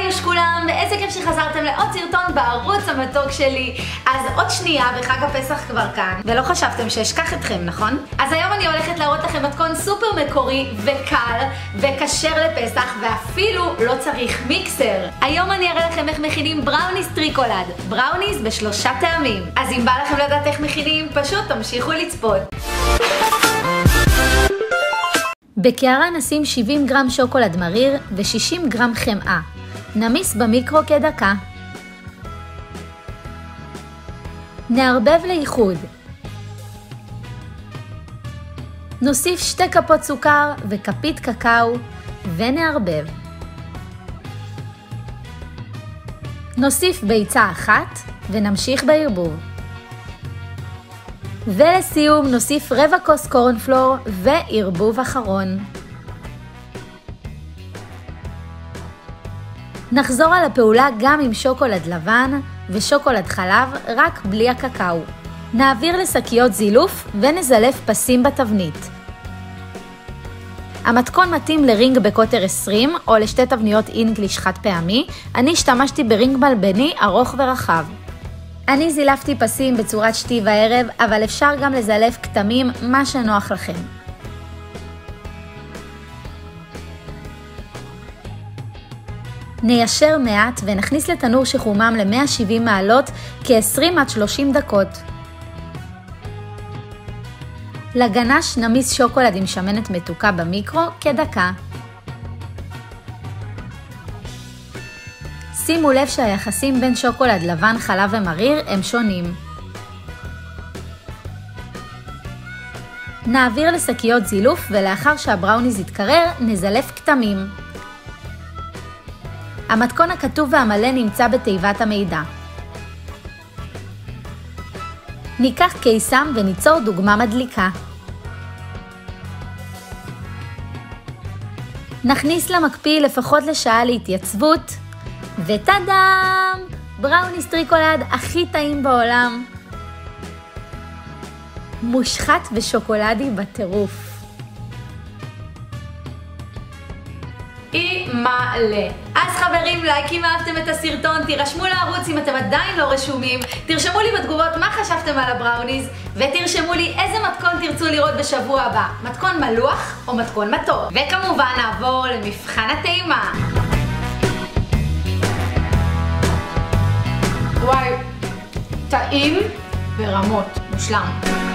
היוש כולם, ואיזה כיף שחזרתם לעוד סרטון בערוץ המתוק שלי. אז עוד שנייה וחג הפסח כבר כאן, ולא חשבתם שאשכח אתכם, נכון? אז היום אני הולכת להראות לכם מתכון סופר מקורי וקל וכשר לפסח, ואפילו לא צריך מיקסר. היום אני אראה לכם איך מכינים בראוניס טריקולד, בראוניס ב3 טעמים. אז אם בא לכם לדעת איך מכינים, פשוט תמשיכו לצפות. בקערה נשים 70 גרם שוקולד מריר ו60 גרם חמאה. נמיס במיקרו כדקה. נערבב לאיחוד. נוסיף 2 כפות סוכר וכפית קקאו ונערבב. נוסיף ביצה אחת ונמשיך בערבוב. ולסיום נוסיף רבע כוס קורנפלור וערבוב אחרון. נחזור על הפעולה גם עם שוקולד לבן ושוקולד חלב, רק בלי הקקאו. נעביר לשקיות זילוף ונזלף פסים בתבנית. המתכון מתאים לרינג בקוטר 20 או לשתי תבניות אינגליש חד פעמי. אני השתמשתי ברינג מלבני ארוך ורחב. אני זילפתי פסים בצורת שתי וערב, אבל אפשר גם לזלף כתמים, מה שנוח לכם. ניישר מעט ונכניס לתנור שחומם ל-170 מעלות כ-20 עד 30 דקות. לגנש נמיס שוקולד עם שמנת מתוקה במיקרו כדקה. שימו לב שהיחסים בין שוקולד לבן, חלב ומריר הם שונים. נעביר לשקיות זילוף ולאחר שהבראוניז יתקרר נזלף כתמים. המתכון הכתוב והמלא נמצא בתיבת המידע. ניקח קיסם וניצור דוגמה מדליקה. נכניס למקפיא לפחות לשעה להתייצבות. וטאדאם! בראוניס טריקולד הכי טעים בעולם. מושחת ושוקולדי בטירוף. מלא. אז חברים, לייק אם אהבתם את הסרטון, תירשמו לערוץ אם אתם עדיין לא רשומים, תרשמו לי בתגובות מה חשבתם על הבראוניז, ותרשמו לי איזה מתכון תרצו לראות בשבוע הבא, מתכון מלוח או מתכון מתוק. וכמובן נעבור למבחן הטעימה. וואי, טעים ברמות, מושלם.